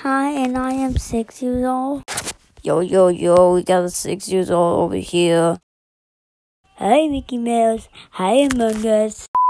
Hi, and I am 6 years old. Yo, we got a 6 years old over here. Hi, Mickey Mouse. Hi, Among Us.